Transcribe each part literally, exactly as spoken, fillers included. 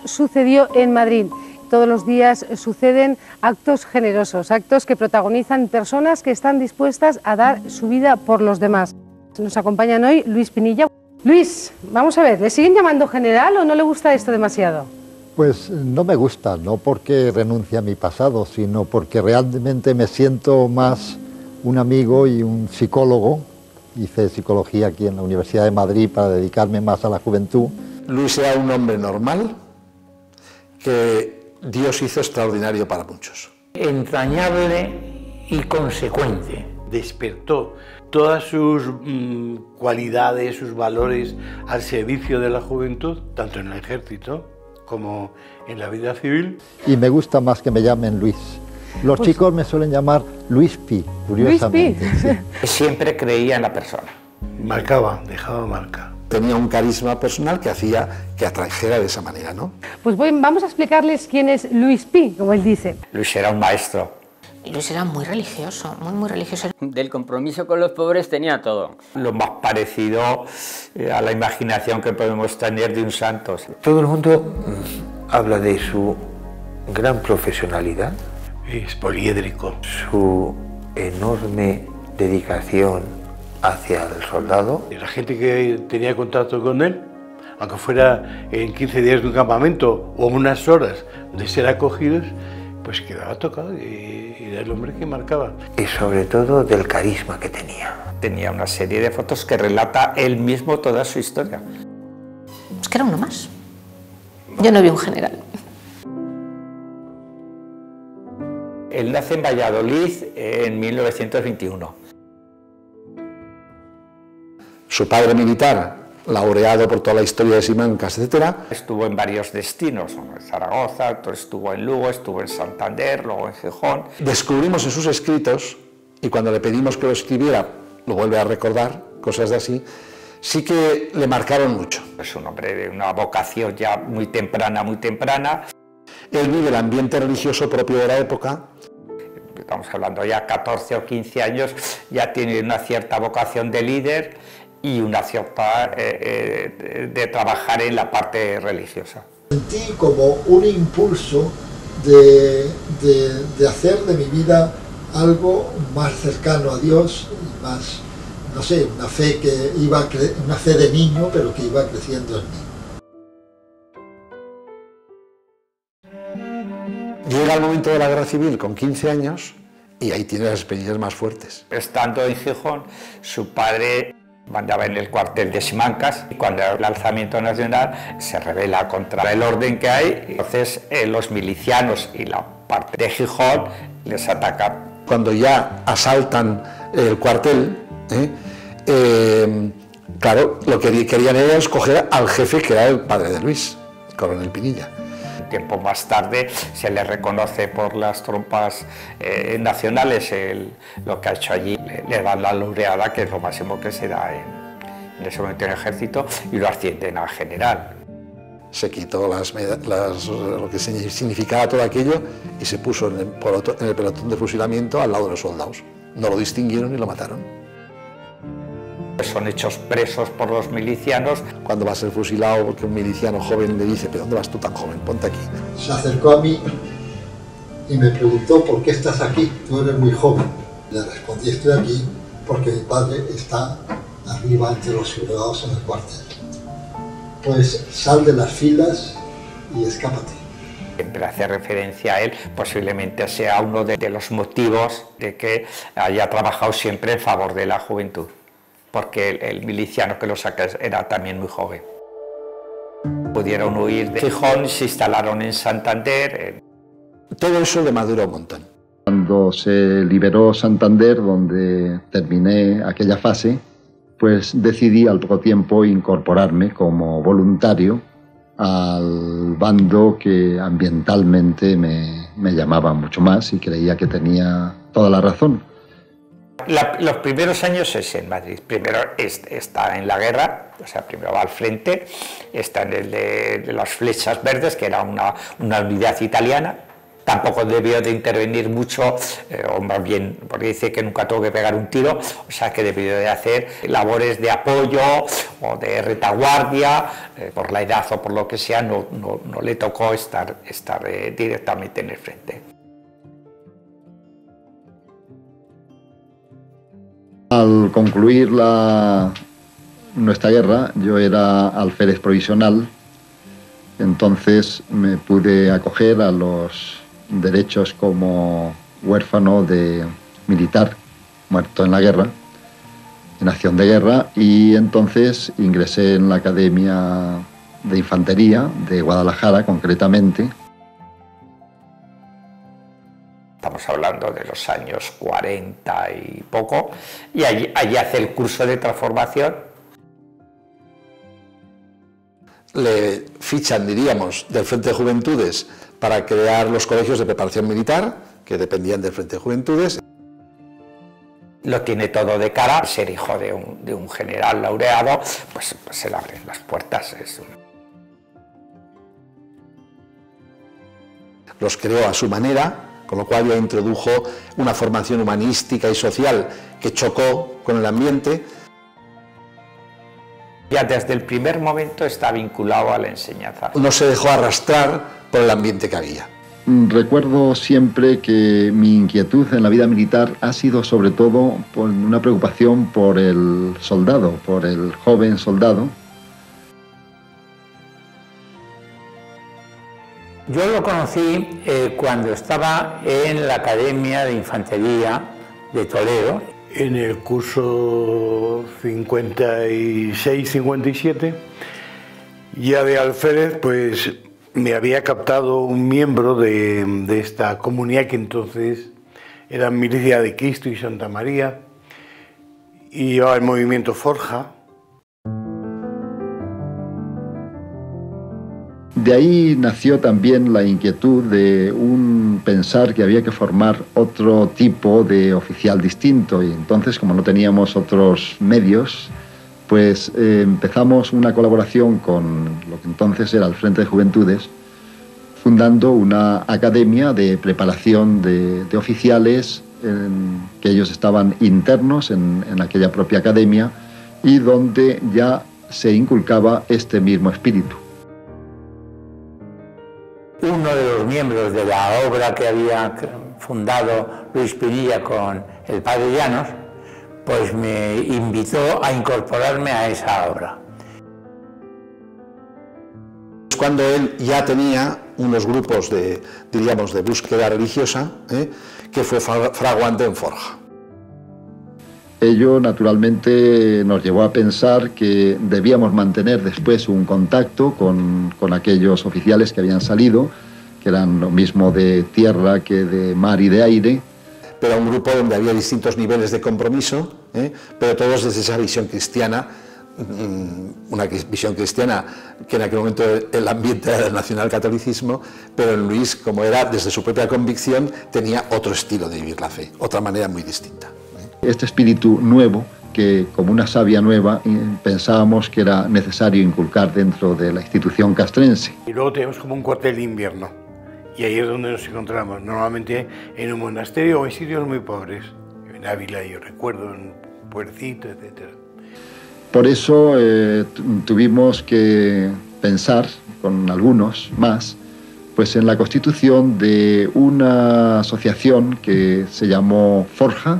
sucedió en Madrid. Todos los días suceden actos generosos, actos que protagonizan personas que están dispuestas a dar su vida por los demás. Nos acompañan hoy Luis Pinilla. Luis, vamos a ver, ¿le siguen llamando general o no le gusta esto demasiado? Pues no me gusta, no porque renuncie a mi pasado, sino porque realmente me siento más un amigo y un psicólogo. Hice psicología aquí en la Universidad de Madrid para dedicarme más a la juventud. Luis era un hombre normal que Dios hizo extraordinario para muchos. Entrañable y consecuente. Despertó todas sus mmm, cualidades, sus valores al servicio de la juventud, tanto en el ejército como en la vida civil. Y me gusta más que me llamen Luis. Los pues, chicos me suelen llamar Luis Pi, curiosamente. Luis Pi. Sí. Siempre creía en la persona. Marcaba, dejaba marca. Tenía un carisma personal que hacía que atrajera de esa manera, ¿no? Pues voy, vamos a explicarles quién es Luis Pi, como él dice. Luis era un maestro. Luis era muy religioso, muy, muy religioso. Del compromiso con los pobres tenía todo. Lo más parecido a la imaginación que podemos tener de un santo. Todo el mundo habla de su gran profesionalidad. Es poliédrico. Su enorme dedicación hacia el soldado. La gente que tenía contacto con él, aunque fuera en quince días de un campamento o unas horas de ser acogidos, pues quedaba tocado y era el hombre que marcaba. Y sobre todo del carisma que tenía. Tenía una serie de fotos que relata él mismo toda su historia. Es que era uno más. Yo no vi un general. Él nace en Valladolid en mil novecientos veintiuno. Su padre militar, laureado por toda la historia de Simancas, etcétera. Estuvo en varios destinos, en Zaragoza, estuvo en Lugo, estuvo en Santander, luego en Gijón. Descubrimos en sus escritos, y cuando le pedimos que lo escribiera, lo vuelve a recordar, cosas de así, sí que le marcaron mucho. Es un hombre de una vocación ya muy temprana, muy temprana. Él vive el ambiente religioso propio de la época. Estamos hablando ya catorce o quince años, ya tiene una cierta vocación de líder y una cierta eh, eh, de trabajar en la parte religiosa. Sentí como un impulso de, de, de hacer de mi vida algo más cercano a Dios y más, no sé, una fe que iba cre una fe de niño, pero que iba creciendo en mí. Llega el momento de la guerra civil con quince años y ahí tiene las experiencias más fuertes. Estando en Gijón, su padre mandaba en el cuartel de Simancas y cuando el alzamiento nacional se rebela contra el orden que hay, entonces eh, los milicianos y la parte de Gijón les atacan. Cuando ya asaltan el cuartel, ¿eh? Eh, claro, lo que querían era escoger al jefe que era el padre de Luis, el coronel Pinilla. Tiempo más tarde se le reconoce por las tropas eh, nacionales el, lo que ha hecho allí, le, le dan la laureada, que es lo máximo que se da en, en ese momento en el ejército, y lo ascienden a general. Se quitó las, las, lo que significaba todo aquello y se puso en el, en el pelotón de fusilamiento al lado de los soldados. No lo distinguieron y lo mataron. Son hechos presos por los milicianos. Cuando va a ser fusilado, porque un miliciano joven le dice: ¿pero dónde vas tú tan joven? Ponte aquí. Se acercó a mí y me preguntó: ¿por qué estás aquí? Tú eres muy joven. Le respondí: estoy aquí porque mi padre está arriba entre los soldados en el cuartel. Pues sal de las filas y escápate. Siempre hace referencia a él, posiblemente sea uno de, de los motivos de que haya trabajado siempre en favor de la juventud, porque el, el miliciano que lo saca era también muy joven. Pudieron huir de Gijón y se instalaron en Santander. Todo eso le maduró un montón. Cuando se liberó Santander, donde terminé aquella fase, pues decidí al poco tiempo incorporarme como voluntario al bando que ambientalmente me, me llamaba mucho más y creía que tenía toda la razón. La, los primeros años es en Madrid. Primero es, está en la guerra, o sea, primero va al frente, está en el de, de las flechas verdes, que era una, una unidad italiana, tampoco debió de intervenir mucho, eh, o más bien, porque dice que nunca tuvo que pegar un tiro, o sea que debió de hacer labores de apoyo o de retaguardia, eh, por la edad o por lo que sea, no, no, no le tocó estar, estar eh, directamente en el frente. Al concluir la, nuestra guerra, yo era alférez provisional, entonces me pude acoger a los derechos como huérfano de militar muerto en la guerra, en acción de guerra, y entonces ingresé en la Academia de Infantería de Guadalajara, concretamente. Estamos hablando de los años cuarenta y poco, y allí, allí hace el curso de transformación. Le fichan, diríamos, del Frente de Juventudes para crear los colegios de preparación militar, que dependían del Frente de Juventudes. Lo tiene todo de cara, ser hijo de un, de un general laureado, pues, pues se le abren las puertas. Es un... Los creó a su manera, con lo cual ya introdujo una formación humanística y social que chocó con el ambiente. Ya desde el primer momento está vinculado a la enseñanza. No se dejó arrastrar por el ambiente que había. Recuerdo siempre que mi inquietud en la vida militar ha sido sobre todo por una preocupación por el soldado, por el joven soldado. Yo lo conocí eh, cuando estaba en la Academia de Infantería de Toledo. En el curso cincuenta y seis cincuenta y siete, ya de alférez, pues me había captado un miembro de, de esta comunidad que entonces era Milicia de Cristo y Santa María, y llevaba el movimiento Forja. De ahí nació también la inquietud de un pensar que había que formar otro tipo de oficial distinto, y entonces, como no teníamos otros medios, pues eh, empezamos una colaboración con lo que entonces era el Frente de Juventudes, fundando una academia de preparación de, de oficiales, en, que ellos estaban internos en, en aquella propia academia, y donde ya se inculcaba este mismo espíritu. Uno de los miembros de la obra que había fundado Luis Pinilla con el padre Llanos, pues me invitó a incorporarme a esa obra. Cuando él ya tenía unos grupos de, diríamos, de búsqueda religiosa, ¿eh? que fue fraguante en Forja. Ello naturalmente nos llevó a pensar que debíamos mantener después un contacto con, con aquellos oficiales que habían salido, que eran lo mismo de tierra que de mar y de aire. Pero un grupo donde había distintos niveles de compromiso, ¿eh? pero todos desde esa visión cristiana, una visión cristiana que en aquel momento el ambiente era del nacionalcatolicismo, pero en Luis, como era desde su propia convicción, tenía otro estilo de vivir la fe, otra manera muy distinta. Este espíritu nuevo, que como una savia nueva pensábamos que era necesario inculcar dentro de la institución castrense. Y luego tenemos como un cuartel de invierno, y ahí es donde nos encontramos, normalmente en un monasterio o en sitios muy pobres, en Ávila, yo recuerdo, en Puercito, etcétera. Por eso eh, tuvimos que pensar, con algunos más, pues en la constitución de una asociación que se llamó Forja.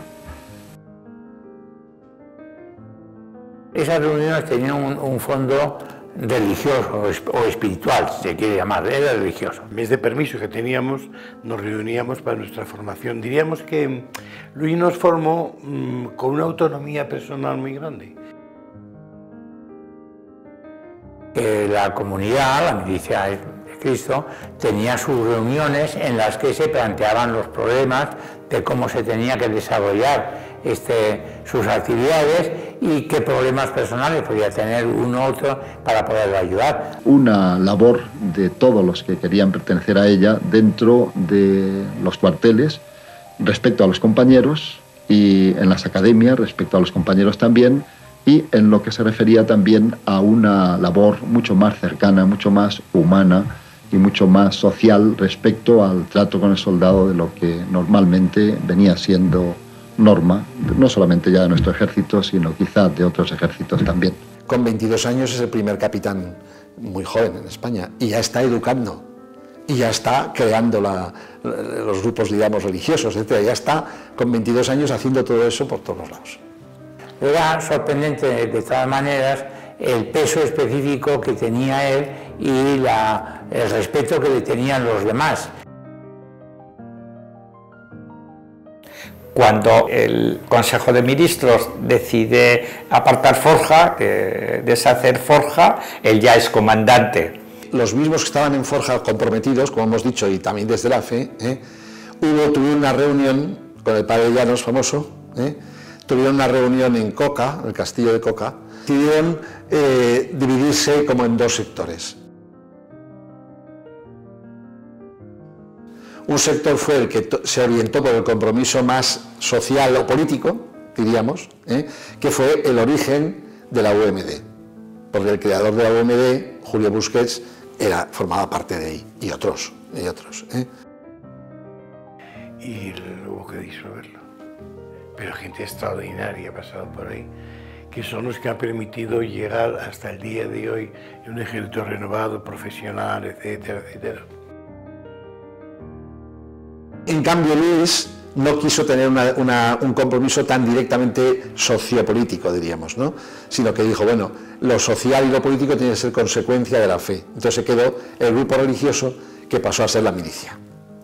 Esas reuniones tenían un, un fondo religioso o espiritual, si se quiere llamar, era religioso. En vez de permiso que teníamos, nos reuníamos para nuestra formación. Diríamos que Luis nos formó mmm, con una autonomía personal muy grande. Eh, la comunidad, la Milicia de Cristo, tenía sus reuniones en las que se planteaban los problemas de cómo se tenía que desarrollar este, sus actividades y qué problemas personales podía tener uno u otro para poderlo ayudar. Una labor de todos los que querían pertenecer a ella dentro de los cuarteles respecto a los compañeros y en las academias respecto a los compañeros también, y en lo que se refería también a una labor mucho más cercana, mucho más humana y mucho más social respecto al trato con el soldado de lo que normalmente venía siendo norma, no solamente ya de nuestro ejército, sino quizás de otros ejércitos también. Con veintidós años es el primer capitán muy joven en España y ya está educando y ya está creando la, los grupos, digamos, religiosos, etcétera. Ya está con veintidós años haciendo todo eso por todos lados. Era sorprendente de todas maneras el peso específico que tenía él y la, el respeto que le tenían los demás. Cuando el Consejo de Ministros decide apartar Forja, eh, deshacer Forja, él ya es comandante. Los mismos que estaban en Forja comprometidos, como hemos dicho, y también desde la fe, ¿eh? hubo, tuvieron una reunión con el padre Llanos, famoso, ¿eh? tuvieron una reunión en Coca, en el castillo de Coca, decidieron eh, dividirse como en dos sectores. Un sector fue el que se orientó por el compromiso más social o político, diríamos, ¿eh? que fue el origen de la U M D, porque el creador de la U M D, Julio Busquets, era, formaba parte de ahí, y otros, y otros. ¿eh? Y hubo que disolverlo. Pero gente extraordinaria ha pasado por ahí, que son los que han permitido llegar hasta el día de hoy en un ejército renovado, profesional, etcétera, etcétera. En cambio, Luis no quiso tener una, una, un compromiso tan directamente sociopolítico, diríamos, ¿no? Sino que dijo, bueno, lo social y lo político tiene que ser consecuencia de la fe. Entonces se quedó el grupo religioso que pasó a ser la milicia.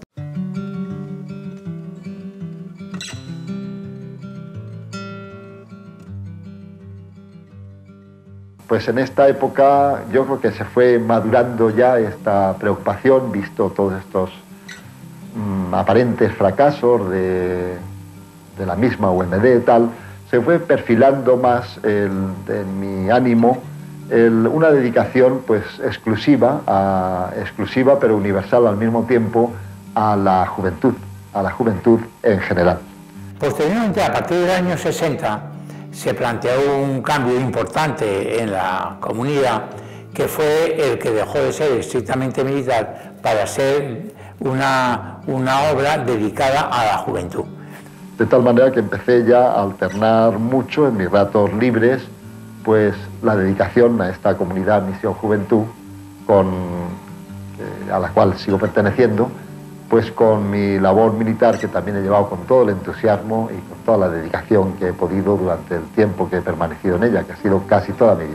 Pues en esta época yo creo que se fue madurando ya esta preocupación, visto todos estos mmm, aparentes fracasos de, de la misma U M D y tal, se fue perfilando más el, en mi ánimo el, una dedicación pues exclusiva, a, exclusiva pero universal al mismo tiempo a la juventud, a la juventud en general. Posteriormente, a partir del año sesenta, se planteó un cambio importante en la comunidad, que fue el que dejó de ser estrictamente militar para ser una, una obra dedicada a la juventud. De tal manera que empecé ya a alternar mucho en mis ratos libres, pues la dedicación a esta comunidad Misión Juventud, con, eh, a la cual sigo perteneciendo, pues con mi labor militar, que también he llevado con todo el entusiasmo y con toda la dedicación que he podido durante el tiempo que he permanecido en ella, que ha sido casi toda mi vida.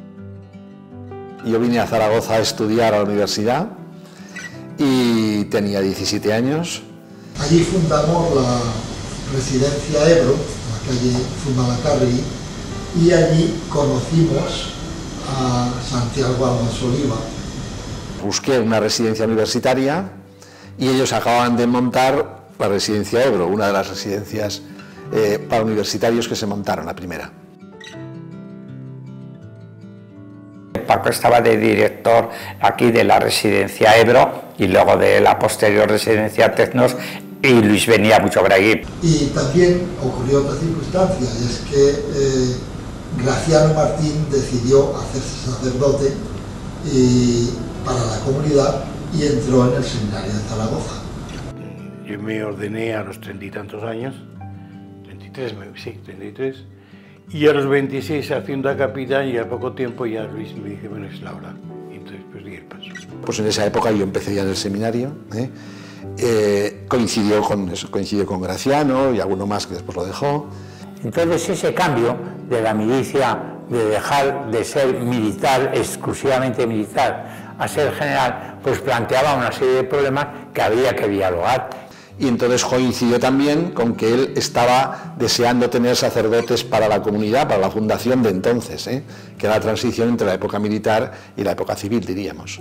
Yo vine a Zaragoza a estudiar a la universidad y tenía diecisiete años. Allí fundamos la residencia Ebro, en la calle Zumalacárregui, y allí conocimos a Santiago Alonso Oliva. Busqué una residencia universitaria y ellos acababan de montar la residencia Ebro, una de las residencias eh, para universitarios que se montaron, la primera. Paco estaba de director aquí de la residencia Ebro y luego de la posterior residencia Tecnos, y Luis venía mucho por aquí. Y también ocurrió otra circunstancia, y es que eh, Graciano Martín decidió hacerse sacerdote y, para la comunidad, y entró en el seminario de Zaragoza. Yo me ordené a los treinta y tantos años, treinta y tres, sí, treinta y tres, y a los veintiséis haciendo a capitán, y al poco tiempo ya Luis me dije, bueno, es la hora, y entonces pues di el paso. Pues en esa época yo empecé ya en el seminario, ¿eh? Eh, coincidió, con eso, coincidió con Graciano y alguno más que después lo dejó. Entonces ese cambio de la milicia, de dejar de ser militar, exclusivamente militar, a ser general, pues planteaba una serie de problemas que había que dialogar. Y entonces coincidió también con que él estaba deseando tener sacerdotes para la comunidad, para la fundación de entonces, ¿eh? que era la transición entre la época militar y la época civil, diríamos.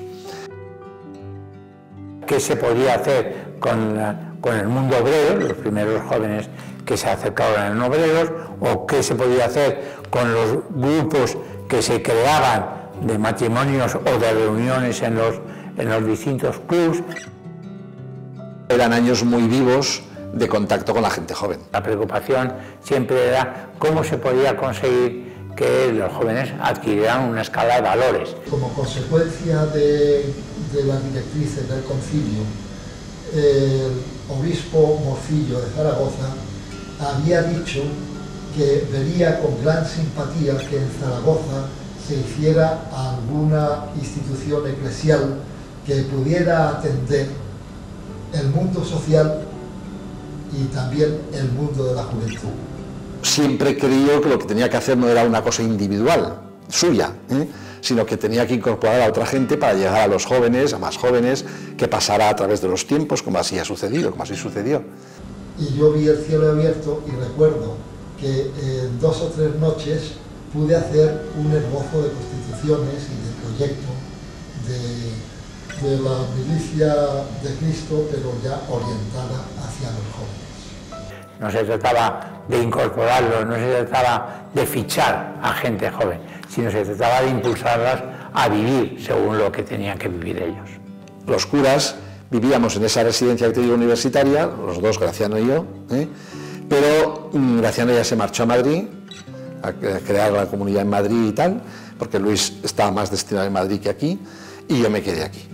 ¿Qué se podía hacer con, con el mundo obrero, los primeros jóvenes que se acercaron a los obreros, o qué se podía hacer con los grupos que se creaban de matrimonios o de reuniones en los, en los distintos clubs? Eran años muy vivos de contacto con la gente joven. La preocupación siempre era cómo se podía conseguir que los jóvenes adquirieran una escala de valores. Como consecuencia de, de las directrices del concilio, el obispo Morcillo de Zaragoza había dicho que vería con gran simpatía que en Zaragoza se hiciera alguna institución eclesial que pudiera atender el mundo social y también el mundo de la juventud. Siempre creyó que lo que tenía que hacer no era una cosa individual, suya, ¿eh? sino que tenía que incorporar a otra gente para llegar a los jóvenes, a más jóvenes, que pasara a través de los tiempos, como así ha sucedido, como así sucedió. Y yo vi el cielo abierto y recuerdo que en dos o tres noches pude hacer un esbozo de constituciones y de proyecto de, de la milicia de Cristo, pero ya orientada hacia los jóvenes. No se trataba de incorporarlos, no se trataba de fichar a gente joven, sino se trataba de impulsarlas a vivir según lo que tenían que vivir ellos. Los curas vivíamos en esa residencia que te digo universitaria, los dos, Graciano y yo, ¿eh? pero um, Graciano ya se marchó a Madrid, a crear la comunidad en Madrid y tal, porque Luis estaba más destinado en Madrid que aquí, y yo me quedé aquí.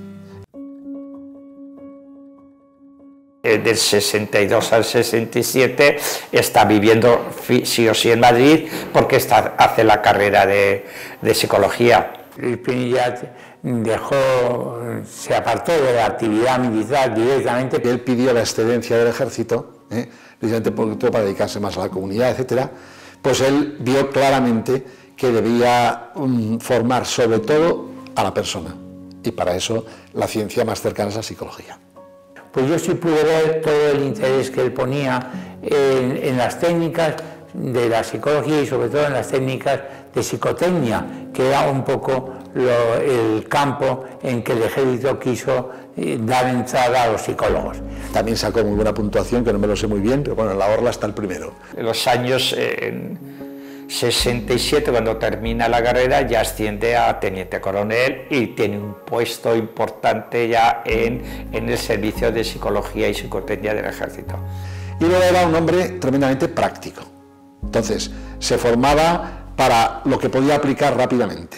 Del sesenta y dos al sesenta y siete está viviendo sí o sí en Madrid porque está, hace la carrera de, de psicología. Luis Pinilla dejó, se apartó de la actividad militar directamente. Él pidió la excedencia del ejército, ¿eh? precisamente para dedicarse más a la comunidad, etcétera. Pues él vio claramente que debía um, formar sobre todo a la persona, y para eso la ciencia más cercana es la psicología. Pues yo sí pude ver todo el interés que él ponía en, en las técnicas de la psicología y sobre todo en las técnicas de psicotecnia, que era un poco lo, el campo en que el ejército quiso eh, dar entrada a los psicólogos. También sacó muy buena puntuación, que no me lo sé muy bien, pero bueno, en la Orla está el primero. En los años eh, sesenta y siete, cuando termina la carrera, ya asciende a teniente coronel y tiene un puesto importante ya en, en el servicio de psicología y psicotecnia del ejército. Y luego era un hombre tremendamente práctico. Entonces, se formaba para lo que podía aplicar rápidamente.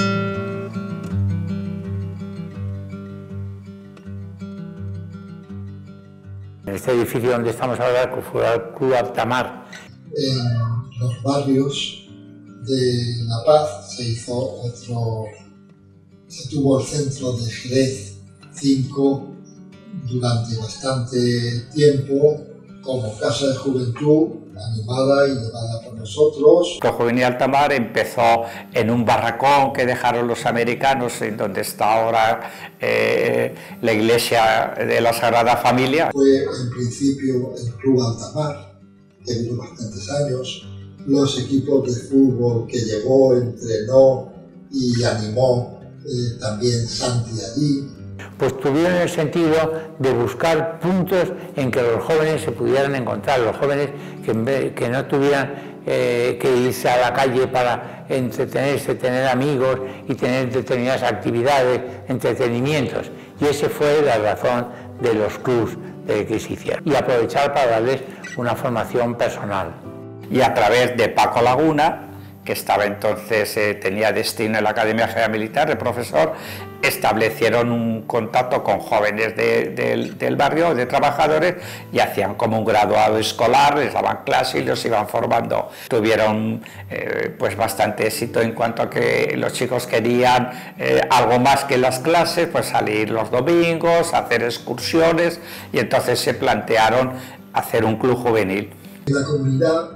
En este edificio donde estamos ahora, que fue el Club Altamar. En los barrios de La Paz se hizo otro, se tuvo el centro de Jerez cinco durante bastante tiempo como casa de juventud animada y llevada por nosotros. El Juvenil Altamar empezó en un barracón que dejaron los americanos, en donde está ahora eh, la iglesia de la Sagrada Familia. Fue en principio el Club Altamar, que duró bastantes años, los equipos de fútbol que llevó, entrenó y animó eh, también Santi allí. Pues tuvieron el sentido de buscar puntos en que los jóvenes se pudieran encontrar, los jóvenes que, en vez, que no tuvieran eh, que irse a la calle para entretenerse, tener amigos y tener determinadas actividades, entretenimientos. Y esa fue la razón de los clubs de que se hicieron. Y aprovechar para darles una formación personal. Y a través de Paco Laguna, que estaba entonces, eh, tenía destino en la Academia General Militar, de profesor, establecieron un contacto con jóvenes de, de, del barrio, de trabajadores, y hacían como un graduado escolar, les daban clases y los iban formando. Tuvieron eh, pues bastante éxito en cuanto a que los chicos querían eh, algo más que las clases, pues salir los domingos, hacer excursiones, y entonces se plantearon hacer un club juvenil. La comunidad,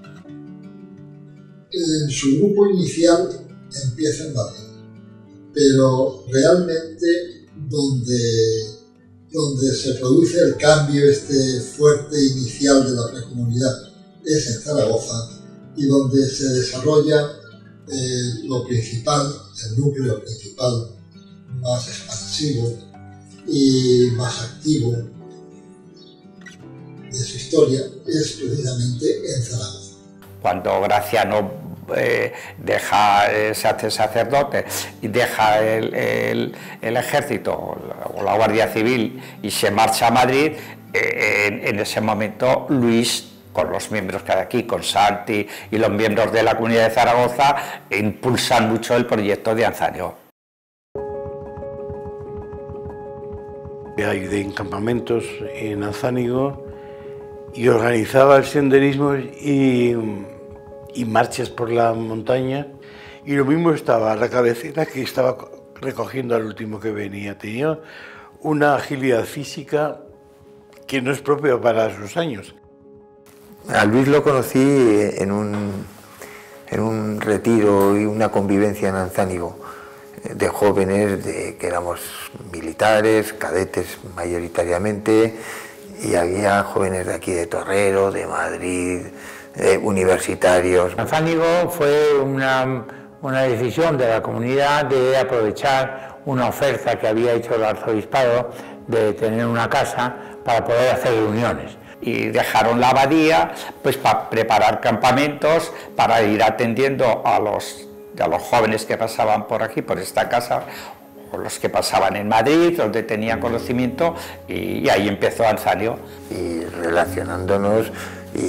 en su grupo inicial, empieza en Madrid, pero realmente donde, donde se produce el cambio este fuerte inicial de la precomunidad es en Zaragoza, y donde se desarrolla eh, lo principal, el núcleo principal más expansivo y más activo de su historia es precisamente en Zaragoza. Cuando Graciano eh, deja, eh, se hace sacerdote y deja el, el, el ejército o la Guardia Civil y se marcha a Madrid, eh, en, en ese momento Luis, con los miembros que hay aquí, con Santi y los miembros de la Comunidad de Zaragoza, impulsan mucho el proyecto de Anzaño. de campamentos en Anzánigo y organizaba el senderismo y, y marchas por la montaña, y lo mismo estaba a la cabecera que estaba recogiendo al último que venía. Tenía una agilidad física que no es propia para sus años. A Luis lo conocí en un, en un retiro y una convivencia en Anzánigo de jóvenes, de, que éramos militares, cadetes mayoritariamente, y había jóvenes de aquí de Torrero, de Madrid, eh, universitarios. Anzánigo fue una, una decisión de la comunidad de aprovechar una oferta que había hecho el arzobispado de tener una casa para poder hacer reuniones. Y dejaron la abadía pues para preparar campamentos, para ir atendiendo a los, a los jóvenes que pasaban por aquí, por esta casa, o los que pasaban en Madrid, donde tenían conocimiento, y, y ahí empezó Anzánigo. Y relacionándonos, y,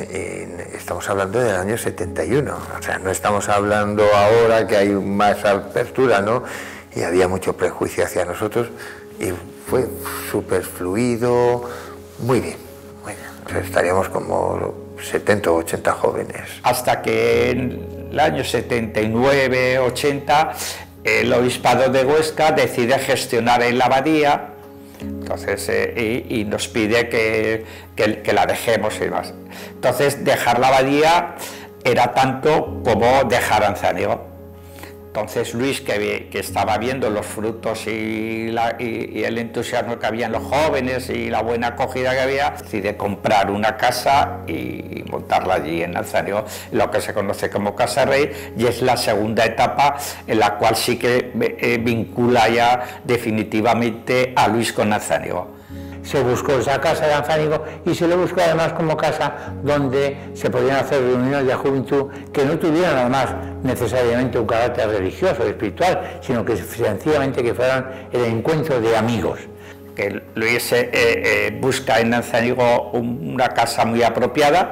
y estamos hablando del año setenta y uno, o sea, no estamos hablando ahora que hay más apertura, ¿no? Y había mucho prejuicio hacia nosotros, y fue súper fluido, muy bien, muy bien. O sea, estaríamos como setenta o ochenta jóvenes. Hasta que en el año setenta y nueve, ochenta, el obispado de Huesca decide gestionar en la abadía, entonces, eh, y, y nos pide que, que, que la dejemos y más. Entonces, dejar la abadía era tanto como dejar Anzánigo. Entonces Luis, que, que estaba viendo los frutos y, la, y, y el entusiasmo que había en los jóvenes y la buena acogida que había, decide comprar una casa y montarla allí en Anzánigo, lo que se conoce como Casa Rey, y es la segunda etapa en la cual sí que eh, vincula ya definitivamente a Luis con Anzánigo. Se buscó esa casa de Anzánigo y se le buscó además como casa donde se podían hacer reuniones de juventud que no tuvieran además necesariamente un carácter religioso o espiritual, sino que sencillamente que fueran el encuentro de amigos. Que Luis eh, eh, busca en Anzánigo una casa muy apropiada,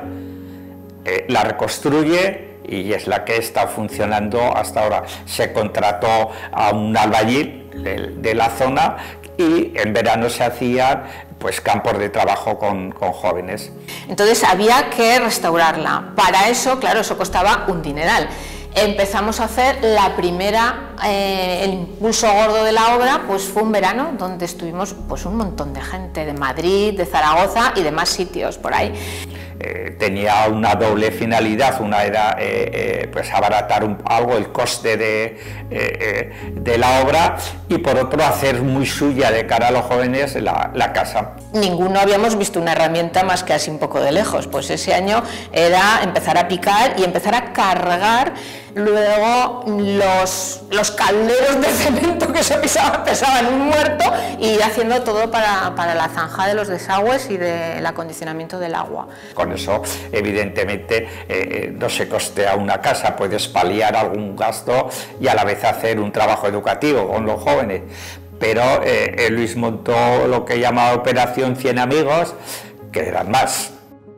eh, la reconstruye y es la que está funcionando hasta ahora. Se contrató a un albañil de, de la zona y en verano se hacían pues campos de trabajo con, con jóvenes. Entonces había que restaurarla. Para eso, claro, eso costaba un dineral. Empezamos a hacer la primera, eh, el impulso gordo de la obra, pues fue un verano donde estuvimos pues un montón de gente de Madrid, de Zaragoza y de más sitios por ahí. Eh, tenía una doble finalidad, una era eh, eh, pues abaratar un, algo el coste de, eh, eh, de la obra, y por otro hacer muy suya de cara a los jóvenes la, la casa. Ninguno habíamos visto una herramienta más que así un poco de lejos, pues ese año era empezar a picar y empezar a cargar luego los, los calderos de cemento que se pisaban, pesaban un muerto, y ir haciendo todo para, para la zanja de los desagües y del acondicionamiento del agua. Con eso, evidentemente, eh, no se costea una casa, puedes paliar algún gasto y a la vez hacer un trabajo educativo con los jóvenes. Pero eh, Luis montó lo que llamaba Operación cien amigos, que eran más.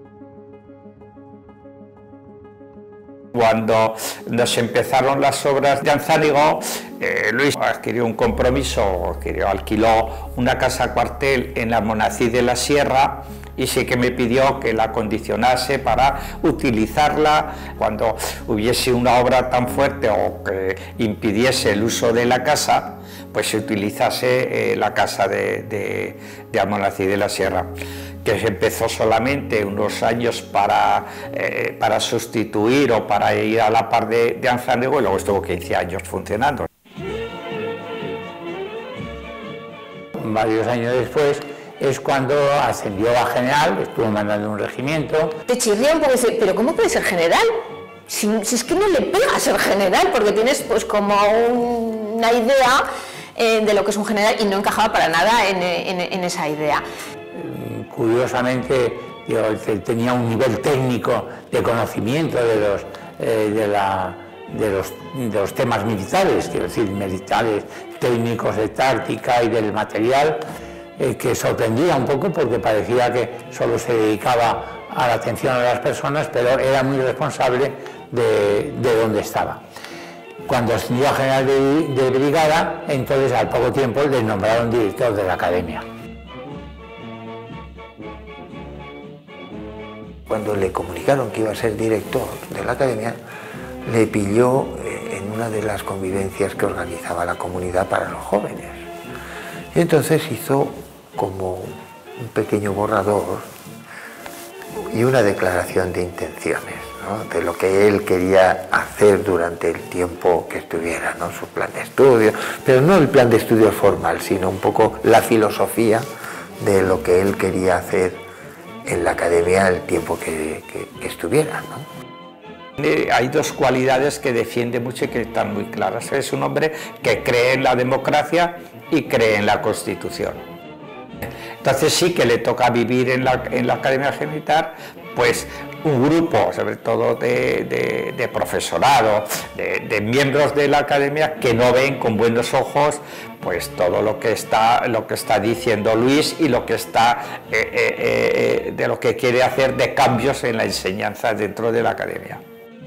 Cuando nos empezaron las obras de Anzánigo, eh, Luis adquirió un compromiso, adquirió, alquiló una casa cuartel en la Almonacid de la Sierra, y sí que me pidió que la acondicionase para utilizarla cuando hubiese una obra tan fuerte o que impidiese el uso de la casa, pues se utilizase eh, la casa de, de, de Almonacid de la Sierra, que se empezó solamente unos años para, eh, para sustituir o para ir a la par de, de Anzánigo, y luego estuvo quince años funcionando. Varios años después es cuando ascendió a general, estuvo mandando un regimiento. Te chirría un poco y dice, pero ¿cómo puede ser general? Si, si es que no le pega ser general, porque tienes pues como un, una idea eh, de lo que es un general, y no encajaba para nada en, en, en esa idea. Curiosamente, digo, tenía un nivel técnico de conocimiento de los, eh, de, la, de, los, de los temas militares, quiero decir, militares, técnicos de táctica y del material, eh, que sorprendía un poco porque parecía que solo se dedicaba a la atención a las personas, pero era muy responsable de, de donde estaba. Cuando ascendió a general de, de brigada, entonces al poco tiempo le nombraron director de la academia. Cuando le comunicaron que iba a ser director de la academia, le pilló en una de las convivencias que organizaba la comunidad para los jóvenes. Y entonces hizo como un pequeño borrador y una declaración de intenciones, ¿no?, de lo que él quería hacer durante el tiempo que estuviera, ¿no?, su plan de estudio, pero no el plan de estudio formal, sino un poco la filosofía de lo que él quería hacer en la academia el tiempo que, que, que estuviera, ¿no? Hay dos cualidades que defiende mucho y que están muy claras. Es un hombre que cree en la democracia y cree en la Constitución. Entonces sí que le toca vivir en la, en la Academia Militar, pues un grupo, sobre todo de, de, de profesorado, de, de miembros de la Academia, que no ven con buenos ojos pues todo lo que está, lo que está diciendo Luis y lo que está, eh, eh, eh, de lo que quiere hacer de cambios en la enseñanza dentro de la Academia.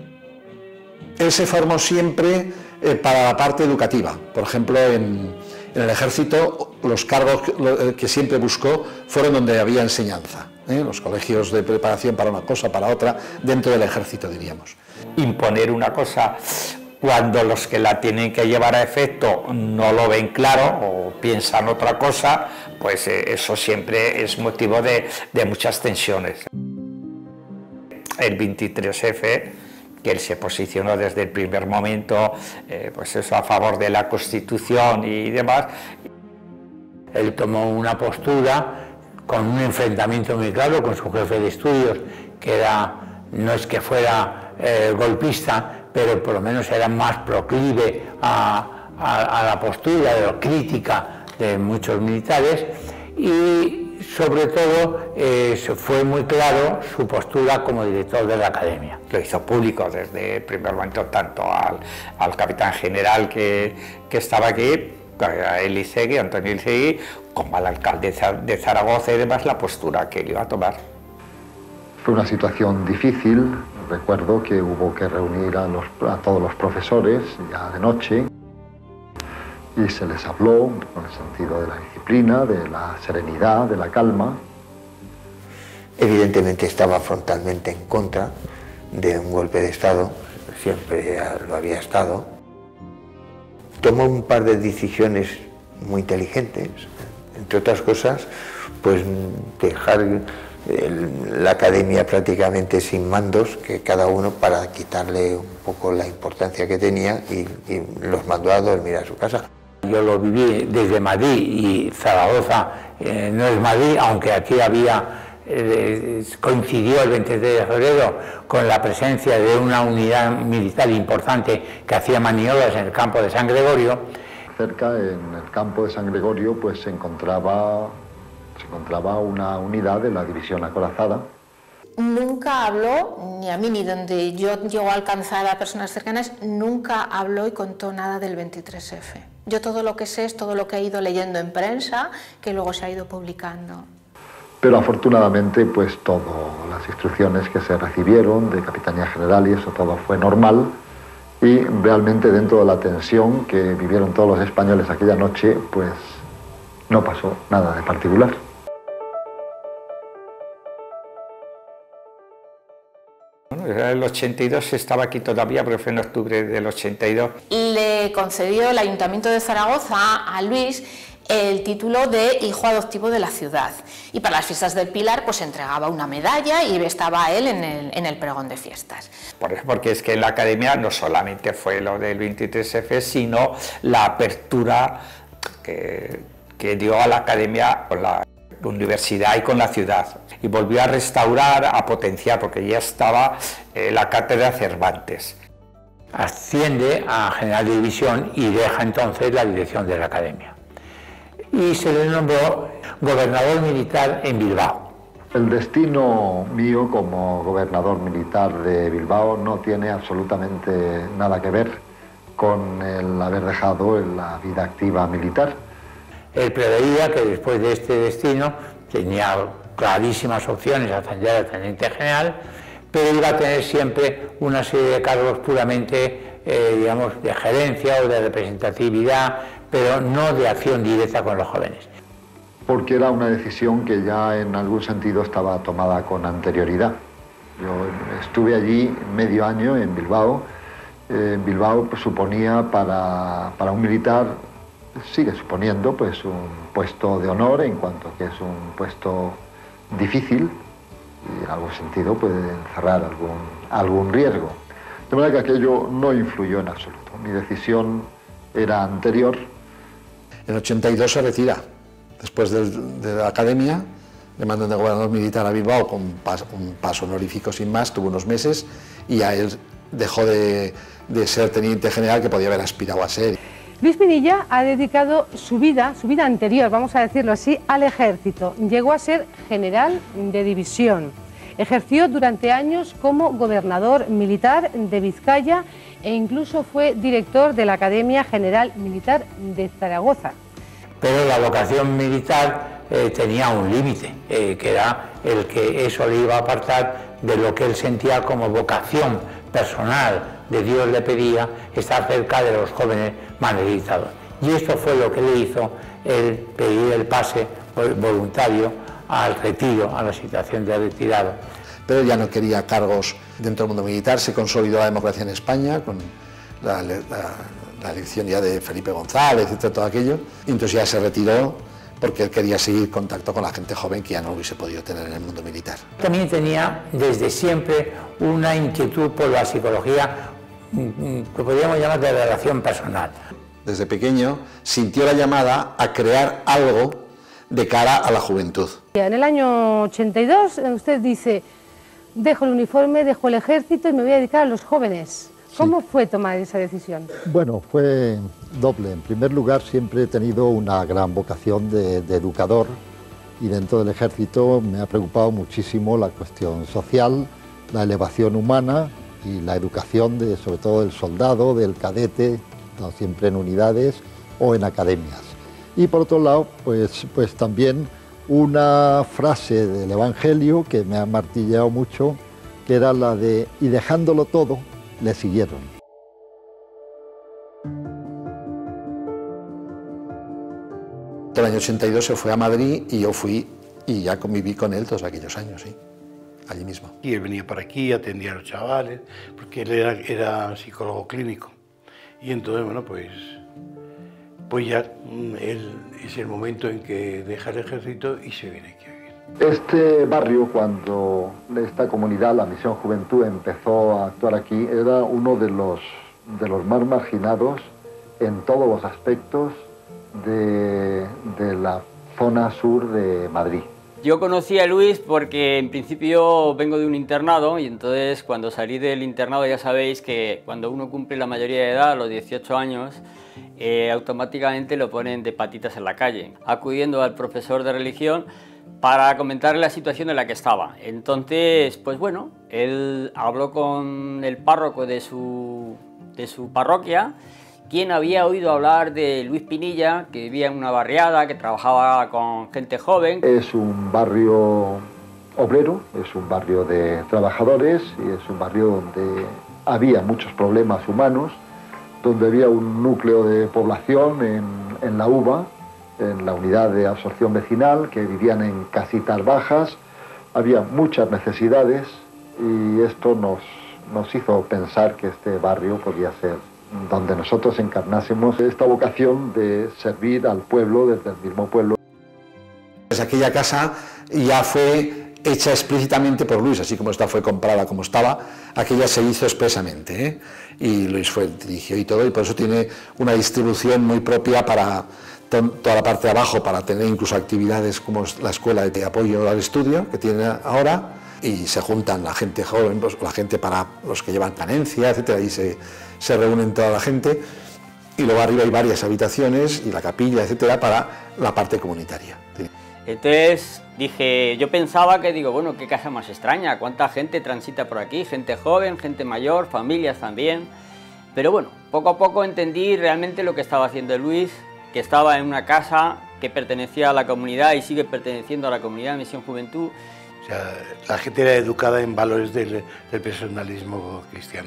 Él se formó siempre eh, para la parte educativa. Por ejemplo, en, en el ejército los cargos que, que siempre buscó fueron donde había enseñanza, ¿eh? Los colegios de preparación para una cosa, para otra, dentro del ejército, diríamos. Imponer una cosa cuando los que la tienen que llevar a efecto no lo ven claro o piensan otra cosa, pues eh, eso siempre es motivo de, de muchas tensiones. El veintitrés efe, que él se posicionó desde el primer momento, eh, pues eso, a favor de la Constitución y demás. Él tomó una postura con un enfrentamiento muy claro con su jefe de estudios, que era, no es que fuera eh, golpista, pero por lo menos era más proclive a, a, a la postura de la crítica de muchos militares, y sobre todo eh, fue muy claro su postura como director de la academia. Lo hizo público desde el primer momento, tanto al, al capitán general que, que estaba aquí, a Elizegui, Antonio Elizegui, como al alcalde de Zaragoza y demás, la postura que él iba a tomar. Fue una situación difícil. Recuerdo que hubo que reunir a, los, a todos los profesores ya de noche y se les habló con el sentido de la disciplina, de la serenidad, de la calma. Evidentemente estaba frontalmente en contra de un golpe de Estado, siempre lo había estado. Tomó un par de decisiones muy inteligentes, entre otras cosas, pues dejar el, la academia prácticamente sin mandos, que cada uno, para quitarle un poco la importancia que tenía, y, y los mandó a dormir a su casa. Yo lo viví desde Madrid, y Zaragoza eh, no es Madrid, aunque aquí había, eh, coincidió el veintitrés de febrero con la presencia de una unidad militar importante que hacía maniobras en el campo de San Gregorio. Cerca, en el campo de San Gregorio, pues se encontraba, se encontraba una unidad de la división acorazada. Nunca habló, ni a mí ni donde yo llego a alcanzar a personas cercanas, nunca habló y contó nada del veintitrés efe. Yo todo lo que sé es todo lo que he ido leyendo en prensa, que luego se ha ido publicando. Pero afortunadamente, pues todas las instrucciones que se recibieron de Capitanía General y eso todo fue normal, y realmente dentro de la tensión que vivieron todos los españoles aquella noche, pues no pasó nada de particular. El ochenta y dos estaba aquí todavía, porque fue en octubre del ochenta y dos. Le concedió el Ayuntamiento de Zaragoza a Luis el título de hijo adoptivo de la ciudad, y para las fiestas del Pilar pues entregaba una medalla y estaba él en el, en el pregón de fiestas. Porque es que en la academia no solamente fue lo del veintitrés efe, sino la apertura que, que dio a la academia con la universidad y con la ciudad, y volvió a restaurar, a potenciar, porque ya estaba eh, la cátedra Cervantes. Asciende a general de división y deja entonces la dirección de la academia, y se le nombró gobernador militar en Bilbao. El destino mío como gobernador militar de Bilbao no tiene absolutamente nada que ver con el haber dejado la vida activa militar. Él preveía que después de este destino tenía clarísimas opciones a ascender a teniente general, pero iba a tener siempre una serie de cargos puramente, eh, digamos, de gerencia o de representatividad, pero no de acción directa con los jóvenes. Porque era una decisión que ya en algún sentido estaba tomada con anterioridad. Yo estuve allí medio año en Bilbao. Eh, en Bilbao pues, suponía para, para un militar, sigue suponiendo pues, un puesto de honor en cuanto a que es un puesto difícil y en algún sentido puede encerrar algún, algún riesgo. De manera que aquello no influyó en absoluto. Mi decisión era anterior. En ochenta y dos se retira. Después de, de la academia, le mandan de gobernador militar a Bilbao con un paso, un paso honorífico sin más, tuvo unos meses y a él dejó de, de ser teniente general que podía haber aspirado a ser. Luis Pinilla ha dedicado su vida, su vida anterior, vamos a decirlo así, al ejército. Llegó a ser general de división. Ejerció durante años como gobernador militar de Vizcaya e incluso fue director de la Academia General Militar de Zaragoza. Pero la vocación militar eh, tenía un límite, eh, que era el que eso le iba a apartar de lo que él sentía como vocación personal. De Dios le pedía estar cerca de los jóvenes más necesitados. Y esto fue lo que le hizo el pedir el pase voluntario al retiro, a la situación de retirado. Pero ya no quería cargos dentro del mundo militar, se consolidó la democracia en España con la, la, la elección ya de Felipe González, etcétera, todo aquello, y entonces ya se retiró porque él quería seguir contacto con la gente joven que ya no hubiese podido tener en el mundo militar. También tenía desde siempre una inquietud por la psicología, que podríamos llamar de relación personal. Desde pequeño sintió la llamada a crear algo de cara a la juventud. En el año ochenta y dos usted dice, dejo el uniforme, dejo el ejército y me voy a dedicar a los jóvenes. ¿Cómo sí. fue tomar esa decisión? Bueno, fue doble. En primer lugar, siempre he tenido una gran vocación de, de educador y dentro del ejército me ha preocupado muchísimo la cuestión social, la elevación humana y la educación de, sobre todo del soldado, del cadete, no siempre en unidades o en academias. Y por otro lado, pues, pues también una frase del Evangelio que me ha martilleado mucho, que era la de, y dejándolo todo, le siguieron. En el año ochenta y dos se fue a Madrid y yo fui y ya conviví con él todos aquellos años, sí, allí mismo. Y él venía por aquí, atendía a los chavales, porque él era, era psicólogo clínico. Y entonces, bueno, pues, pues ya él, es el momento en que deja el ejército y se viene aquí a vivir. Este barrio, cuando esta comunidad, la Misión Juventud, empezó a actuar aquí, era uno de los, de los más marginados en todos los aspectos de, de la zona sur de Madrid. Yo conocí a Luis porque en principio vengo de un internado y entonces cuando salí del internado ya sabéis que cuando uno cumple la mayoría de edad, a los dieciocho años, eh, automáticamente lo ponen de patitas en la calle, acudiendo al profesor de religión para comentarle la situación en la que estaba. Entonces, pues bueno, él habló con el párroco de su, de su parroquia, quien había oído hablar de Luis Pinilla, que vivía en una barriada, que trabajaba con gente joven. Es un barrio obrero, es un barrio de trabajadores y es un barrio donde había muchos problemas humanos, donde había un núcleo de población en, en la U B A, en la unidad de absorción vecinal, que vivían en casitas bajas, había muchas necesidades y esto nos, nos hizo pensar que este barrio podía ser donde nosotros encarnásemos esta vocación de servir al pueblo desde el mismo pueblo. Pues aquella casa ya fue hecha explícitamente por Luis, así como esta fue comprada como estaba, aquella se hizo expresamente, ¿eh? Y Luis fue el dirigió y todo, y por eso tiene una distribución muy propia para toda la parte de abajo, para tener incluso actividades como la escuela de apoyo al estudio que tiene ahora, y se juntan la gente joven, pues, la gente para los que llevan canencia, etcétera, y se, se reúnen toda la gente, y luego arriba hay varias habitaciones y la capilla, etcétera, para la parte comunitaria. Entonces dije, yo pensaba que digo, bueno, qué casa más extraña, cuánta gente transita por aquí, gente joven, gente mayor, familias también, pero bueno, poco a poco entendí realmente lo que estaba haciendo Luis, que estaba en una casa que pertenecía a la comunidad y sigue perteneciendo a la comunidad de Misión Juventud. O sea, la gente era educada en valores del, del personalismo cristiano,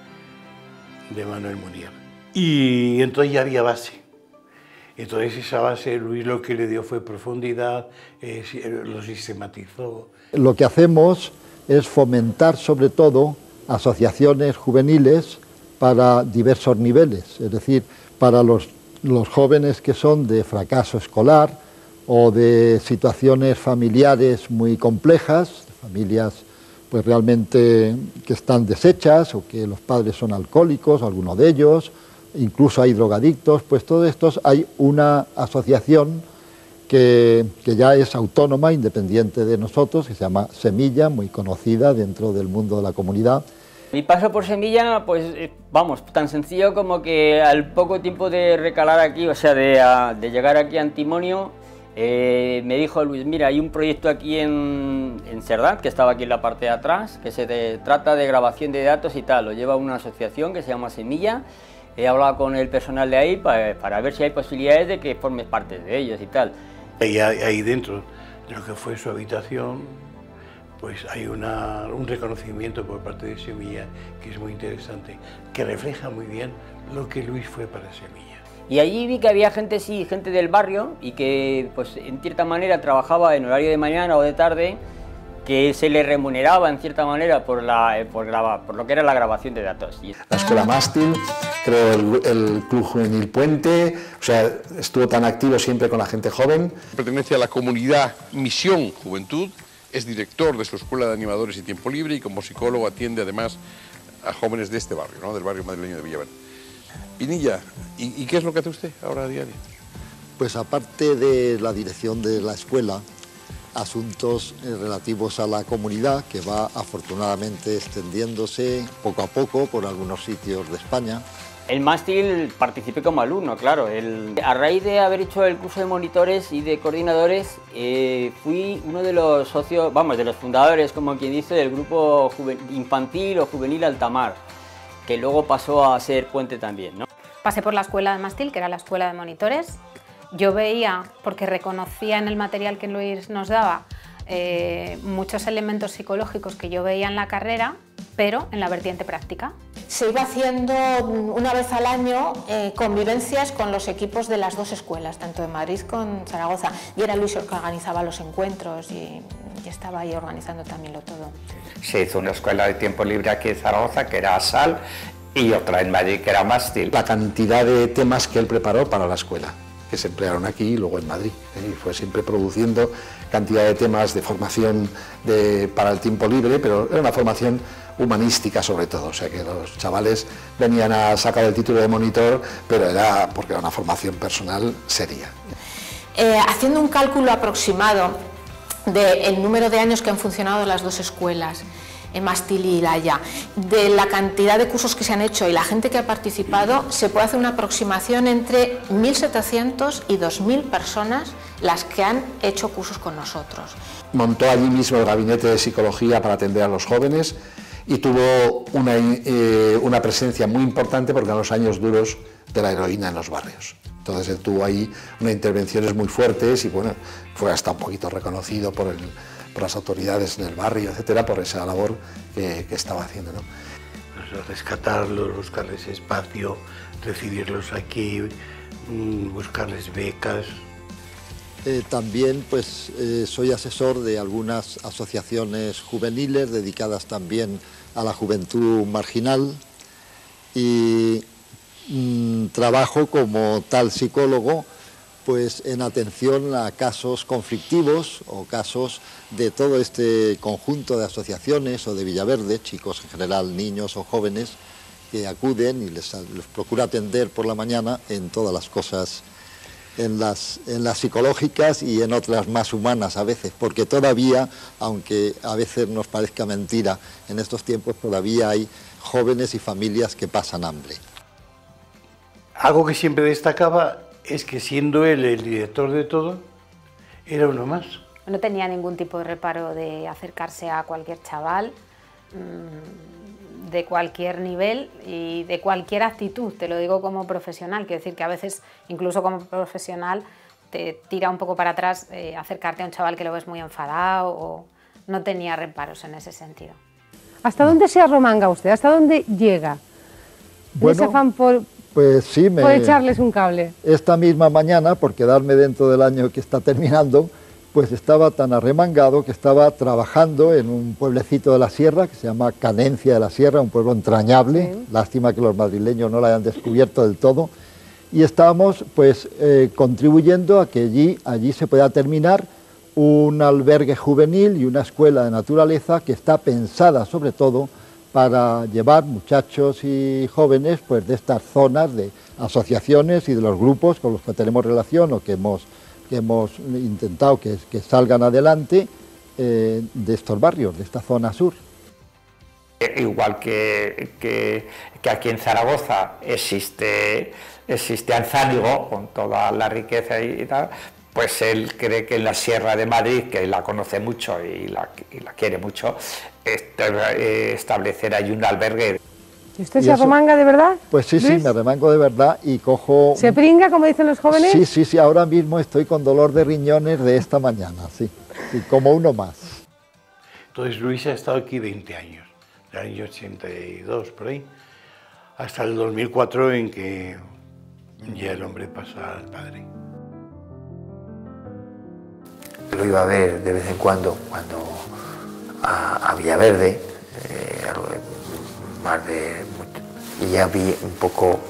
de Manuel Munier. Y entonces ya había base. Entonces esa base, Luis lo que le dio fue profundidad, eh, lo sistematizó. Lo que hacemos es fomentar sobre todo asociaciones juveniles para diversos niveles, es decir, para los, los jóvenes que son de fracaso escolar o de situaciones familiares muy complejas, familias pues realmente que están deshechas o que los padres son alcohólicos, alguno de ellos, incluso hay drogadictos, pues todos estos hay una asociación que, que ya es autónoma, independiente de nosotros, que se llama Semilla, muy conocida dentro del mundo de la comunidad. Mi paso por Semilla, pues vamos, tan sencillo como que al poco tiempo de recalar aquí, o sea, de, a, de llegar aquí a Antimonio, eh, me dijo Luis, mira, hay un proyecto aquí en, en Cerdán, que estaba aquí en la parte de atrás, que se de, trata de grabación de datos y tal, lo lleva una asociación que se llama Semilla. He hablado con el personal de ahí para, para ver si hay posibilidades de que formes parte de ellos y tal. Y ahí dentro de lo que fue su habitación, pues hay una, un reconocimiento por parte de Semilla que es muy interesante, que refleja muy bien lo que Luis fue para Semilla. Y allí vi que había gente, sí, gente del barrio y que pues en cierta manera trabajaba en horario de mañana o de tarde, que se le remuneraba en cierta manera por, la, por, grabar, por lo que era la grabación de datos. La Escuela Mástil, creo el, el Club Juvenil Puente, o sea, estuvo tan activo siempre con la gente joven. Pertenece a la comunidad Misión Juventud, es director de su Escuela de Animadores y Tiempo Libre y como psicólogo atiende además a jóvenes de este barrio, ¿no? Del barrio madrileño de Villaverde. Pinilla, ¿y, ¿y qué es lo que hace usted ahora a diario? Pues aparte de la dirección de la escuela, asuntos relativos a la comunidad, que va afortunadamente extendiéndose poco a poco por algunos sitios de España. El mástil participé como alumno, claro. El, a raíz de haber hecho el curso de monitores y de coordinadores, eh, fui uno de los socios, vamos, de los fundadores, como quien dice, del grupo infantil o juvenil Altamar, que luego pasó a ser Puente también, ¿no? Pasé por la escuela de mástil, que era la escuela de monitores. Yo veía, porque reconocía en el material que Luis nos daba, eh, muchos elementos psicológicos que yo veía en la carrera, pero en la vertiente práctica. Se iba haciendo una vez al año eh, convivencias con los equipos de las dos escuelas, tanto de Madrid como Zaragoza, y era Luis el que organizaba los encuentros y, y estaba ahí organizando también lo todo. Se hizo una escuela de tiempo libre aquí en Zaragoza, que era ASAL, y otra en Madrid, que era Mástil. La cantidad de temas que él preparó para la escuela, que se emplearon aquí y luego en Madrid, y fue siempre produciendo cantidad de temas de formación de, para el tiempo libre, pero era una formación humanística sobre todo, o sea que los chavales venían a sacar el título de monitor, pero era porque era una formación personal seria. Eh, haciendo un cálculo aproximado del número de años que han funcionado las dos escuelas, en Mástil y Laya, de la cantidad de cursos que se han hecho y la gente que ha participado, se puede hacer una aproximación entre mil setecientos y dos mil personas las que han hecho cursos con nosotros. Montó allí mismo el gabinete de psicología para atender a los jóvenes y tuvo una, eh, una presencia muy importante porque eran los años duros de la heroína en los barrios. Entonces él tuvo ahí unas intervenciones muy fuertes y bueno, fue hasta un poquito reconocido por el por las autoridades del barrio, etcétera, por esa labor que, que estaba haciendo, ¿no? Pues rescatarlos, buscarles espacio, recibirlos aquí, buscarles becas. Eh, también pues, eh, soy asesor de algunas asociaciones juveniles dedicadas también a la juventud marginal y mm, trabajo como tal psicólogo pues en atención a casos conflictivos o casos de todo este conjunto de asociaciones o de Villaverde, chicos en general, niños o jóvenes, que acuden y les, les procura atender por la mañana en todas las cosas, en las, en las psicológicas y en otras más humanas a veces, porque todavía, aunque a veces nos parezca mentira, en estos tiempos todavía hay jóvenes y familias que pasan hambre. Algo que siempre destacaba es que siendo él el director de todo, era uno más. No tenía ningún tipo de reparo de acercarse a cualquier chaval, de cualquier nivel y de cualquier actitud, te lo digo como profesional, quiero decir que a veces, incluso como profesional, te tira un poco para atrás eh, acercarte a un chaval que lo ves muy enfadado, o no tenía reparos en ese sentido. ¿Hasta dónde se arromanga usted? ¿Hasta dónde llega? Bueno, ese afán por... Pues sí, me, puede echarles un cable. Esta misma mañana, por quedarme dentro del año que está terminando, pues estaba tan arremangado que estaba trabajando en un pueblecito de la sierra que se llama Canencia de la Sierra, un pueblo entrañable, sí. Lástima que los madrileños no lo hayan descubierto del todo, y estábamos pues eh, contribuyendo a que allí, allí se pueda terminar un albergue juvenil y una escuela de naturaleza que está pensada sobre todo para llevar muchachos y jóvenes pues, de estas zonas, de asociaciones y de los grupos con los que tenemos relación o que hemos, que hemos intentado que, que salgan adelante eh, de estos barrios, de esta zona sur. Igual que, que, que aquí en Zaragoza existe, existe Anzánigo con toda la riqueza y, y tal, pues él cree que en la Sierra de Madrid, que la conoce mucho y la, y la quiere mucho, establecer ahí un albergue. ¿Y usted se arremanga de verdad? Pues sí, Luis? sí, me arremango de verdad y cojo... ¿Se pringa, como dicen los jóvenes? Sí, sí, sí, ahora mismo estoy con dolor de riñones de esta mañana, sí, sí, como uno más. Entonces Luis ha estado aquí veinte años, del año ochenta y dos por ahí, hasta el dos mil cuatro en que ya el hombre pasa al padre. Lo iba a ver de vez en cuando, cuando a, a Villaverde, eh, más de, y ya vi un poco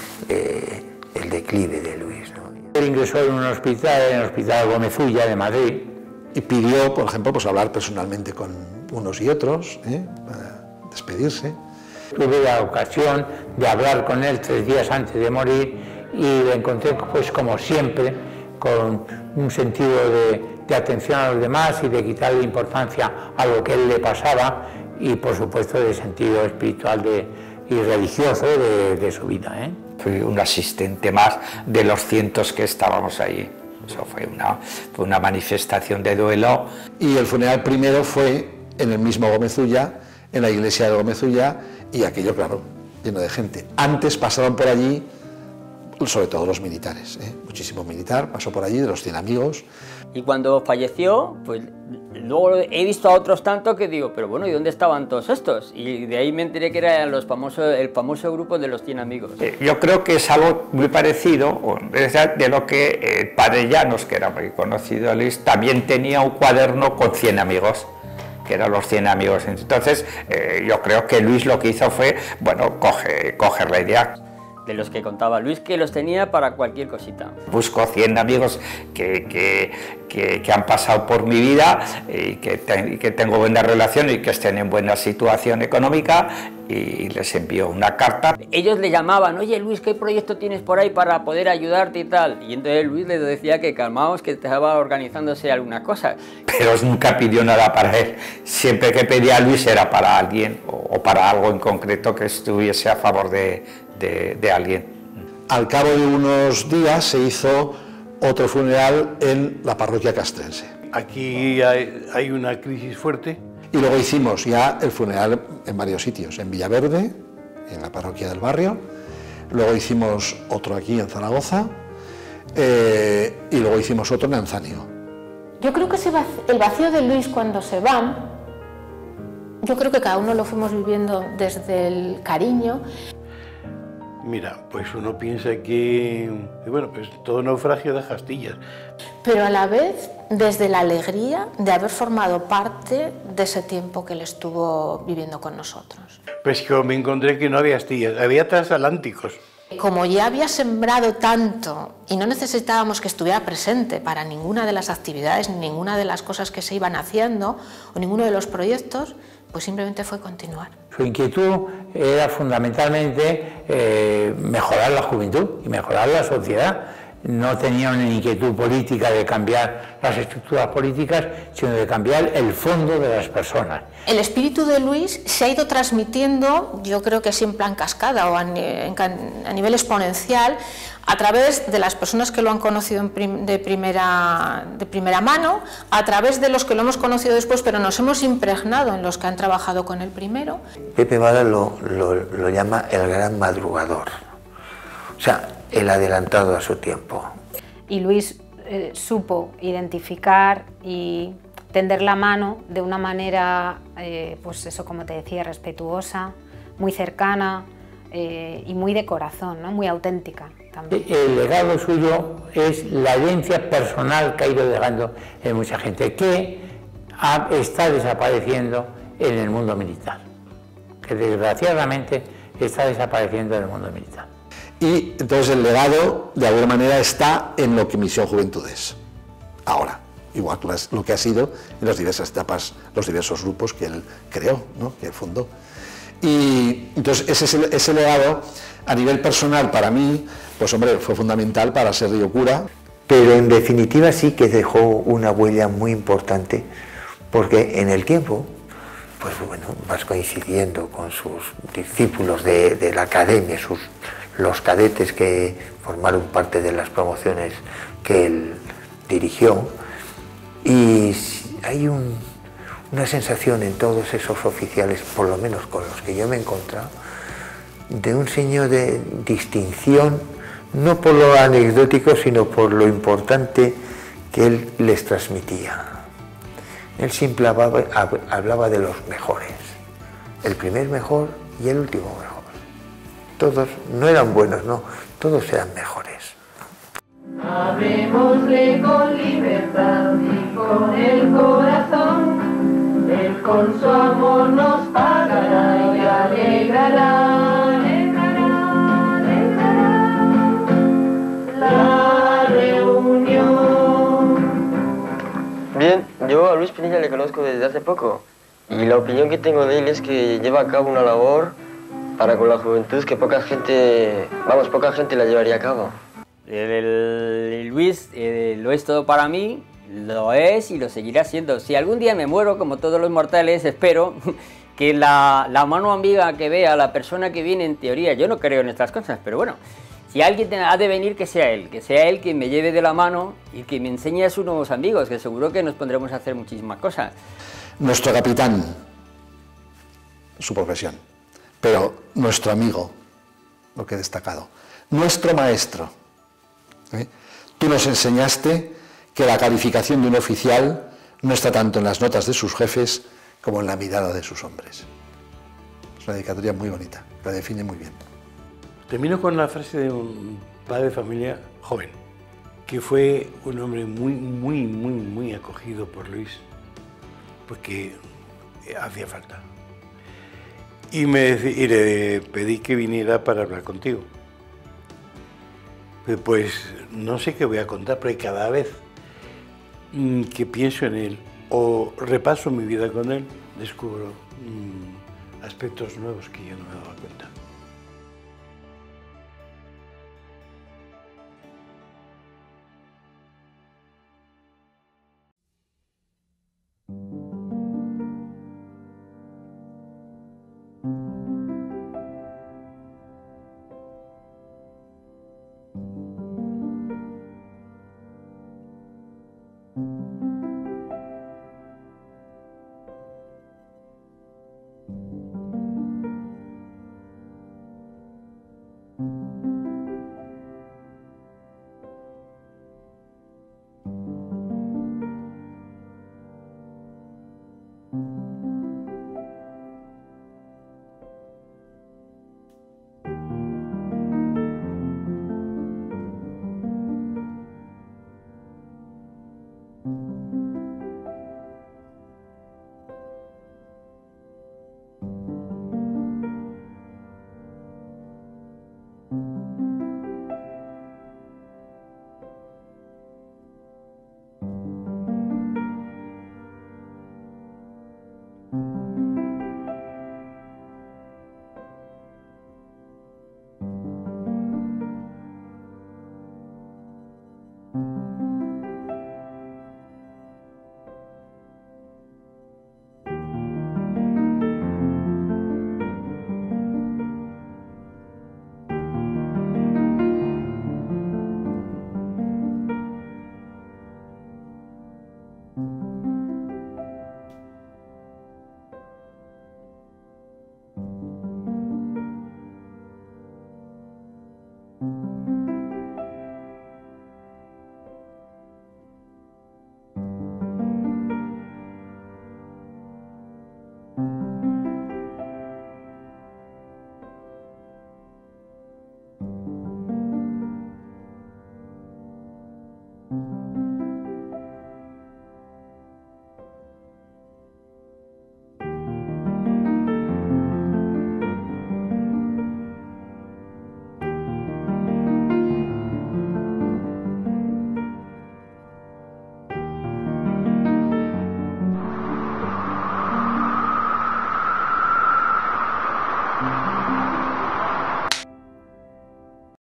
eh, el declive de Luis, ¿no? Él ingresó en un hospital, en el Hospital Gómez Ulla de Madrid, y pidió, por ejemplo, pues hablar personalmente con unos y otros, ¿eh? Para despedirse. Tuve la ocasión de hablar con él tres días antes de morir y lo encontré, pues como siempre, con un sentido de, de atención a los demás y de quitarle importancia a lo que a él le pasaba y, por supuesto, de sentido espiritual de, y religioso de, de su vida, ¿eh? Fui un asistente más de los cientos que estábamos ahí. Eso fue una, fue una manifestación de duelo. Y el funeral primero fue en el mismo Gómez Ulla, en la iglesia de Gómez Ulla, y aquello, claro, lleno de gente. Antes pasaron por allí, sobre todo los militares, ¿eh? Muchísimo militar pasó por allí, de los cien amigos. Y cuando falleció, pues luego he visto a otros tantos que digo, pero bueno, ¿y dónde estaban todos estos? Y de ahí me enteré que era los famosos, el famoso grupo de los cien amigos. Yo creo que es algo muy parecido de lo que el padre Llanos, que era muy conocido, Luis, también tenía un cuaderno con cien amigos, que eran los cien amigos. Entonces, eh, yo creo que Luis lo que hizo fue, bueno, coge, coger la idea. De los que contaba Luis, que los tenía para cualquier cosita. Busco cien amigos que, que, que, que han pasado por mi vida y que, te, y que tengo buena relación y que estén en buena situación económica, y les envío una carta. Ellos le llamaban, oye Luis, ¿qué proyecto tienes por ahí para poder ayudarte y tal? Y entonces Luis les decía que calmaos, que estaba organizándose alguna cosa. Pero nunca pidió nada para él. Siempre que pedía a Luis era para alguien o, o para algo en concreto que estuviese a favor de, de, de alguien. Al cabo de unos días se hizo otro funeral en la parroquia castrense. Aquí hay, hay una crisis fuerte. Y luego hicimos ya el funeral en varios sitios, en Villaverde, en la parroquia del barrio, luego hicimos otro aquí en Zaragoza, eh, y luego hicimos otro en Anzánigo. Yo creo que ese vac- el vacío de Luis cuando se va, yo creo que cada uno lo fuimos viviendo desde el cariño. Mira, pues uno piensa que, bueno, pues todo naufragio deja astillas. Pero a la vez desde la alegría de haber formado parte de ese tiempo que él estuvo viviendo con nosotros. Pues que me encontré que no había astillas, había transatlánticos. Como ya había sembrado tanto y no necesitábamos que estuviera presente para ninguna de las actividades, ninguna de las cosas que se iban haciendo o ninguno de los proyectos, pues simplemente fue continuar. Su inquietud era fundamentalmente eh, mejorar la juventud y mejorar la sociedad. No tenía una inquietud política de cambiar las estructuras políticas, sino de cambiar el fondo de las personas. El espíritu de Luis se ha ido transmitiendo, yo creo que siempre en cascada o a, a nivel exponencial, a través de las personas que lo han conocido en prim, de, primera, de primera mano, a través de los que lo hemos conocido después, pero nos hemos impregnado en los que han trabajado con él primero. Pepe Vara lo, lo, lo llama el gran madrugador, o sea, el adelantado a su tiempo. Y Luis eh, supo identificar y tender la mano de una manera, eh, pues eso como te decía, respetuosa, muy cercana, eh, y muy de corazón, ¿no? Muy auténtica también. El legado suyo es la herencia personal que ha ido dejando en mucha gente, que ha, está desapareciendo en el mundo militar, que desgraciadamente está desapareciendo en el mundo militar. Y entonces el legado, de alguna manera, está en lo que Misión Juventud es ahora, igual que lo que ha sido en las diversas etapas, los diversos grupos que él creó, ¿no? Que él fundó. Y entonces ese, ese legado, a nivel personal, para mí, pues hombre, fue fundamental para ser Río Cura. Pero en definitiva sí que dejó una huella muy importante, porque en el tiempo, pues bueno, vas coincidiendo con sus discípulos de, de la academia, sus, los cadetes que formaron parte de las promociones que él dirigió, y hay un, una sensación en todos esos oficiales, por lo menos con los que yo me he encontrado, de un signo de distinción, no por lo anecdótico, sino por lo importante que él les transmitía. Él siempre hablaba, hablaba de los mejores, el primer mejor y el último mejor. Todos no eran buenos, no, todos eran mejores. Hablemosle con libertad y con el corazón, él con su amor nos pagará y alegrará, alegrará, alegrará la reunión. Bien, yo a Luis Pinilla le conozco desde hace poco y la opinión que tengo de él es que lleva a cabo una labor para con la juventud que poca gente, vamos, poca gente la llevaría a cabo. El, el Luis eh, lo es todo para mí, lo es y lo seguirá siendo. Si algún día me muero, como todos los mortales, espero que la, la mano amiga que vea, la persona que viene en teoría, yo no creo en estas cosas, pero bueno, si alguien ha de venir, que sea él, que sea él quien me lleve de la mano y que me enseñe a sus nuevos amigos, que seguro que nos pondremos a hacer muchísimas cosas. Nuestro capitán, su profesión, pero nuestro amigo, lo que he destacado, nuestro maestro. ¿Eh? Tú nos enseñaste que la calificación de un oficial no está tanto en las notas de sus jefes como en la mirada de sus hombres. Es una dedicatoria muy bonita, la define muy bien. Termino con la frase de un padre de familia joven, que fue un hombre muy, muy, muy, muy acogido por Luis, porque hacía falta. Y, me, y le pedí que viniera para hablar contigo. Pues no sé qué voy a contar, pero cada vez que pienso en él o repaso mi vida con él, descubro mmm, aspectos nuevos que yo no me daba cuenta. Thank you.